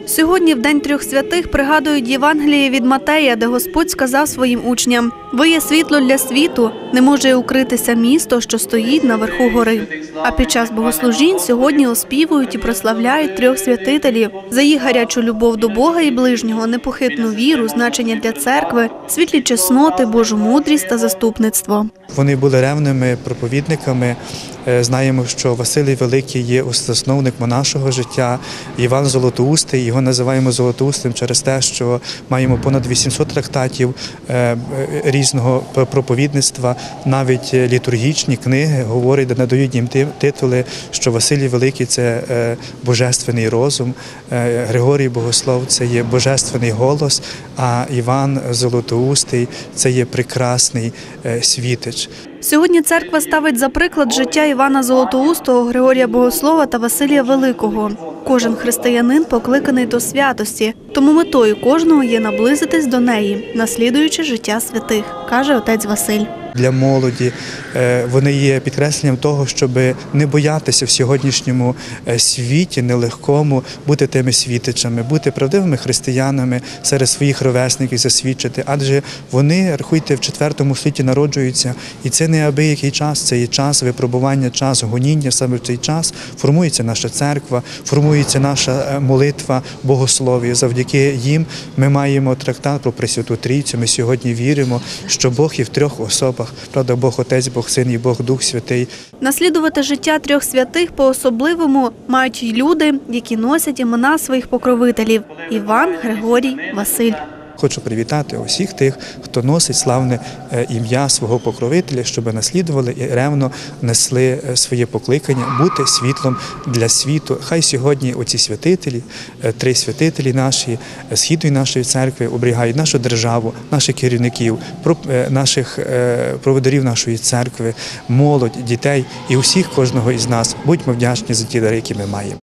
Сьогодні, в День трьох святих, пригадують Євангеліє від Матея, де Господь сказав своїм учням: «Ви є світло для світу, не може укритися місто, що стоїть на верху гори». А під час богослужінь сьогодні оспівують і прославляють трьох святителів за їх гарячу любов до Бога і ближнього, непохитну віру, значення для церкви, світлі чесноти, Божу мудрість та заступництво. Вони були ревними проповідниками. Знаємо, що Василій Великий є засновник монашого життя, Іван Золотоустий. Його називаємо Золотоустим через те, що маємо понад 800 трактатів різного проповідництва, навіть літургічні книги говорять, де надають їм титули, що Василій Великий – це божественний розум, Григорій Богослов – це є божественний голос, а Іван Золотоустий – це є прекрасний світич. Сьогодні церква ставить за приклад життя Івана Золотоустого, Григорія Богослова та Василія Великого. Кожен християнин покликаний до святості, тому метою кожного є наблизитись до неї, наслідуючи життя святих, каже отець Василь. Для молоді вони є підкресленням того, щоб не боятися в сьогоднішньому світі нелегкому бути тими світичами, бути правдивими християнами, серед своїх ровесників засвідчити. Адже вони, рахуйте, в IV столітті народжуються, і це не абиякий час, це є час випробування, час гоніння. Саме в цей час формується наша церква, формується наша молитва, богослов'я. Завдяки їм ми маємо трактат про Пресвяту Трійцю. Ми сьогодні віримо, що Бог є в трьох особах. Правда, Бог Отець, Бог Син і Бог Дух Святий. Наслідувати життя трьох святих по-особливому мають й люди, які носять імена своїх покровителів – Іван, Григорій, Василь. Хочу привітати усіх тих, хто носить славне ім'я свого покровителя, щоб наслідували і ревно несли своє покликання бути світлом для світу. Хай сьогодні оці святителі, три святителі наші, східної нашої церкви оберігають нашу державу, наших керівників, наших проводарів нашої церкви, молодь, дітей і усіх, кожного із нас. Будьмо вдячні за ті дари, які ми маємо.